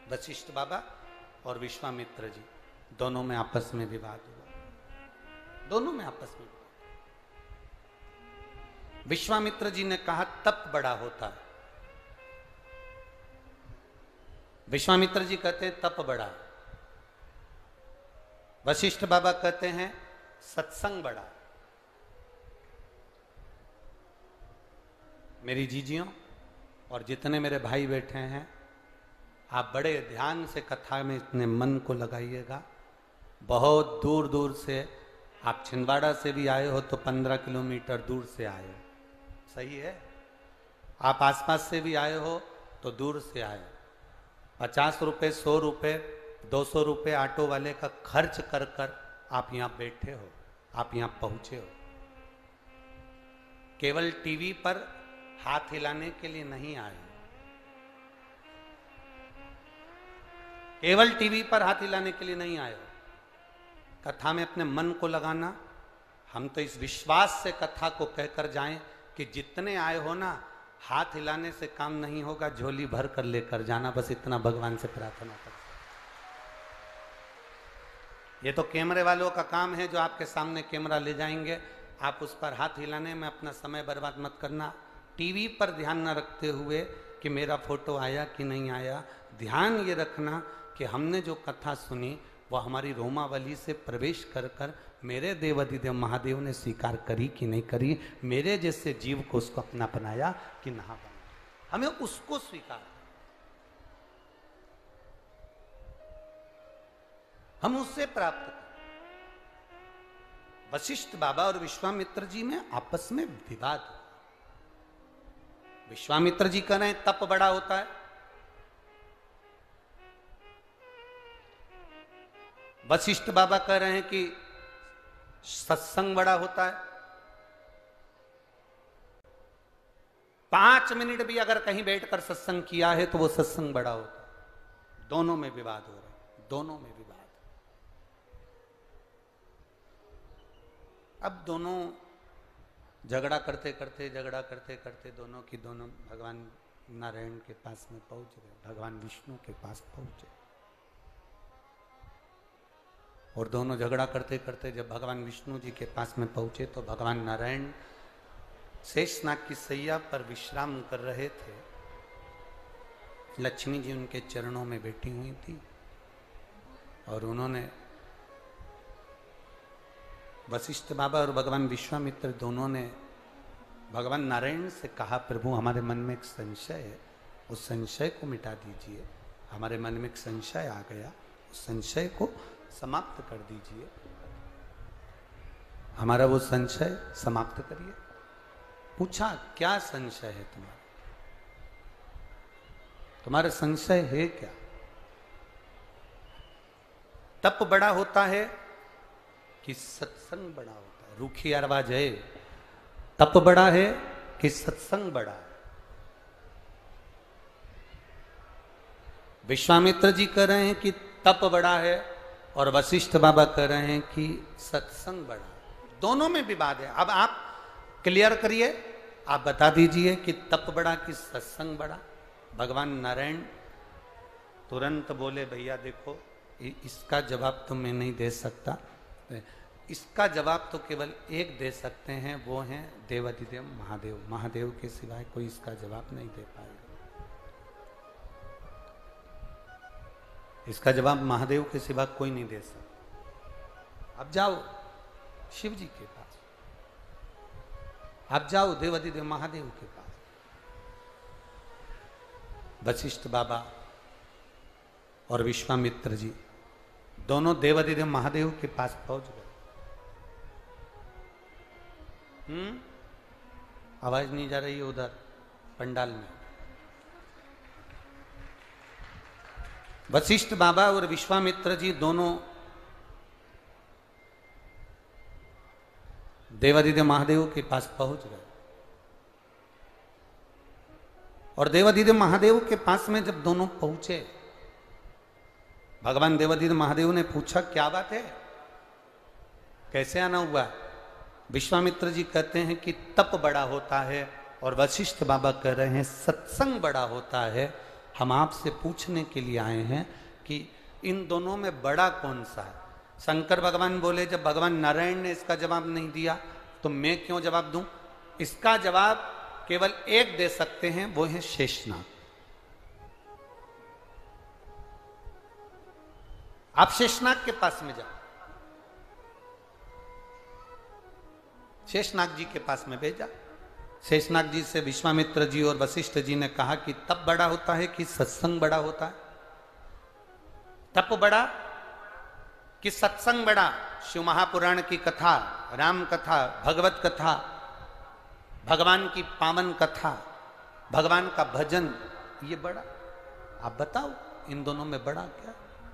वशिष्ठ बाबा और विश्वामित्र जी दोनों में आपस में विवाद हुआ। दोनों में आपस में विश्वामित्र जी ने कहा तप बड़ा होता है। विश्वामित्र जी कहते हैं तप बड़ा। वशिष्ठ बाबा कहते हैं सत्संग बड़ा। मेरी जीजियों और जितने मेरे भाई बैठे हैं, आप बड़े ध्यान से कथा में इतने मन को लगाइएगा। बहुत दूर दूर से आप छिंदवाड़ा से भी आए हो तो 15 किलोमीटर दूर से आए हो, सही है। आप आसपास से भी आए हो तो दूर से आए। 50 रुपये, 100 रुपये, 200 रुपये ऑटो वाले का खर्च कर कर आप यहाँ बैठे हो, आप यहाँ पहुंचे हो। केवल टीवी पर हाथ हिलाने के लिए नहीं आए, केवल टीवी पर हाथ हिलाने के लिए नहीं आए हो। कथा में अपने मन को लगाना। हम तो इस विश्वास से कथा को कहकर जाएं कि जितने आए हो ना, हाथ हिलाने से काम नहीं होगा, झोली भर कर लेकर जाना, बस इतना भगवान से प्रार्थना कर। ये तो कैमरे वालों का काम है, जो आपके सामने कैमरा ले जाएंगे। आप उस पर हाथ हिलाने में अपना समय बर्बाद मत करना। टीवी पर ध्यान न रखते हुए कि मेरा फोटो आया कि नहीं आया, ध्यान ये रखना कि हमने जो कथा सुनी वह हमारी रोमावली से प्रवेश कर कर मेरे देवाधिदेव महादेव ने स्वीकार करी कि नहीं करी, मेरे जैसे जीव को उसको अपना बनाया कि ना बनाया, हमें उसको स्वीकार, हम उससे प्राप्त करें। वशिष्ठ बाबा और विश्वामित्र जी में आपस में विवाद हुआ। विश्वामित्र जी कह रहे हैं तप बड़ा होता है, वशिष्ठ बाबा कह रहे हैं कि सत्संग बड़ा होता है। 5 मिनट भी अगर कहीं बैठकर सत्संग किया है तो वो सत्संग बड़ा होता है। दोनों में विवाद हो रहा है, दोनों में विवाद। अब दोनों झगड़ा करते करते दोनों की दोनों भगवान नारायण के पास में पहुंच गए, भगवान विष्णु के पास पहुंचे। और दोनों झगड़ा करते करते जब भगवान विष्णु जी के पास में पहुंचे तो भगवान नारायण शेषनाग की सैया पर विश्राम कर रहे थे। लक्ष्मी जी उनके चरणों में बैठी हुई थी और उन्होंने, वशिष्ठ बाबा और भगवान विश्वामित्र दोनों ने भगवान नारायण से कहा, प्रभु हमारे मन में एक संशय है, उस संशय को मिटा दीजिए। हमारे मन में एक संशय आ गया, उस संशय को समाप्त कर दीजिए, हमारा वो संशय समाप्त करिए। पूछा क्या संशय है तुम्हारा, तुम्हारा संशय है क्या? तप बड़ा होता है कि सत्संग बड़ा होता है? रूखी आवाज है, तप बड़ा है कि सत्संग बड़ा है? विश्वामित्र जी कह रहे हैं कि तप बड़ा है और वशिष्ठ बाबा कह रहे हैं कि सत्संग बड़ा है। दोनों में विवाद है। अब आप क्लियर करिए, आप बता दीजिए कि तप बड़ा कि सत्संग बड़ा। भगवान नारायण तुरंत बोले, भैया देखो इसका जवाब तो मैं नहीं दे सकता, इसका जवाब तो केवल एक दे सकते हैं, वो हैं देवाधिदेव महादेव। महादेव के सिवाय कोई इसका जवाब नहीं दे पाएगा। इसका जवाब महादेव के सिवा कोई नहीं दे सकता। अब जाओ शिव जी के पास, आप जाओ देवाधिदेव महादेव के पास। वशिष्ठ बाबा और विश्वामित्र जी दोनों देवाधिदेव महादेव के पास पहुंच गए। आवाज नहीं जा रही है उधर पंडाल में। वशिष्ठ बाबा और विश्वामित्र जी दोनों देवाधिदेव महादेव के पास पहुंच गए और देवाधिदेव महादेव के पास में जब दोनों पहुंचे, भगवान देवाधिदेव महादेव ने पूछा क्या बात है, कैसे आना हुआ? विश्वामित्र जी कहते हैं कि तप बड़ा होता है और वशिष्ठ बाबा कह रहे हैं सत्संग बड़ा होता है। हम आपसे पूछने के लिए आए हैं कि इन दोनों में बड़ा कौन सा है। शंकर भगवान बोले, जब भगवान नारायण ने इसका जवाब नहीं दिया तो मैं क्यों जवाब दूं। इसका जवाब केवल एक दे सकते हैं, वो है शेषनाग। आप शेषनाग के पास में जाओ। शेषनाग जी के पास में भेजा। शेषनाग जी से विश्वामित्र जी और वशिष्ठ जी ने कहा कि तप बड़ा होता है कि सत्संग बड़ा होता है। तप बड़ा कि सत्संग बड़ा। शिव महापुराण की कथा, राम कथा, भगवत कथा, भगवान की पावन कथा, भगवान का भजन, ये बड़ा। आप बताओ इन दोनों में बड़ा क्या।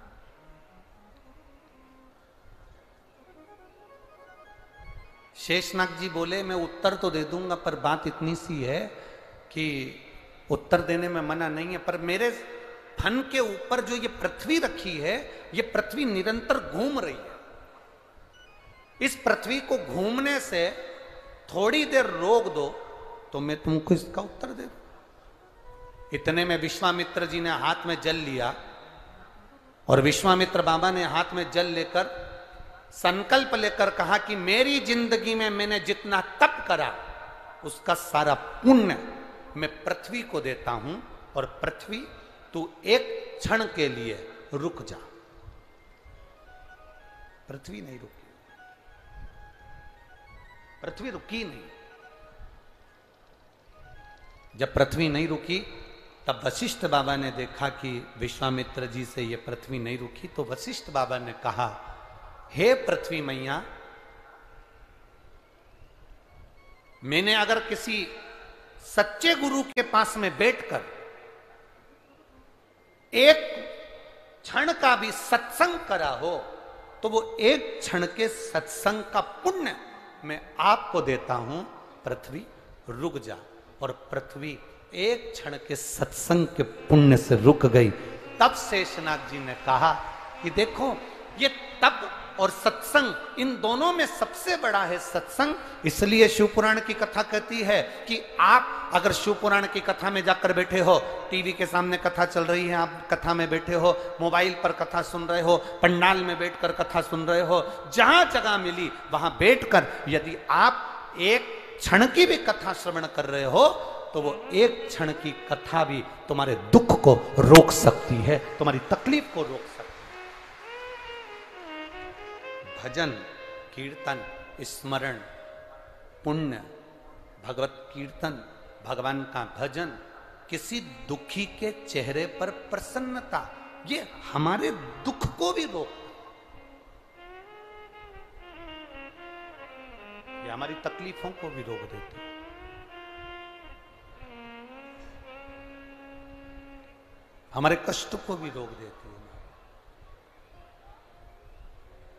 शेषनाग जी बोले, मैं उत्तर तो दे दूंगा, पर बात इतनी सी है कि उत्तर देने में मना नहीं है, पर मेरे फन के ऊपर जो ये पृथ्वी रखी है, ये पृथ्वी निरंतर घूम रही है। इस पृथ्वी को घूमने से थोड़ी देर रोक दो तो मैं तुमको इसका उत्तर दे दूं। इतने में विश्वामित्र जी ने हाथ में जल लिया और विश्वामित्र बाबा ने हाथ में जल लेकर संकल्प लेकर कहा कि मेरी जिंदगी में मैंने जितना तप करा उसका सारा पुण्य मैं पृथ्वी को देता हूं, और पृथ्वी तू एक क्षण के लिए रुक जा। पृथ्वी नहीं रुकी, पृथ्वी रुकी नहीं। जब पृथ्वी नहीं रुकी तब वशिष्ठ बाबा ने देखा कि विश्वामित्र जी से ये पृथ्वी नहीं रुकी, तो वशिष्ठ बाबा ने कहा, हे पृथ्वी मैया, मैंने अगर किसी सच्चे गुरु के पास में बैठकर एक क्षण का भी सत्संग करा हो तो वो एक क्षण के सत्संग का पुण्य मैं आपको देता हूं। पृथ्वी रुक जा। और पृथ्वी एक क्षण के सत्संग के पुण्य से रुक गई। तब शेषनाग जी ने कहा कि देखो, ये तप और सत्संग, इन दोनों में सबसे बड़ा है सत्संग। इसलिए शिवपुराण की कथा कहती है कि आप अगर शिवपुराण की कथा में जाकर बैठे हो, टीवी के सामने कथा चल रही है, आप कथा में बैठे हो, मोबाइल पर कथा सुन रहे हो, पंडाल में बैठकर कथा सुन रहे हो, जहां जगह मिली वहां बैठकर यदि आप एक क्षण की भी कथा श्रवण कर रहे हो तो वो एक क्षण की कथा भी तुम्हारे दुख को रोक सकती है, तुम्हारी तकलीफ को रोक सकती है। भजन, कीर्तन, स्मरण, पुण्य, भगवत कीर्तन, भगवान का भजन, किसी दुखी के चेहरे पर प्रसन्नता, ये हमारे दुख को भी रोकता, ये हमारी तकलीफों को भी रोक देते, हमारे कष्ट को भी रोक देती है।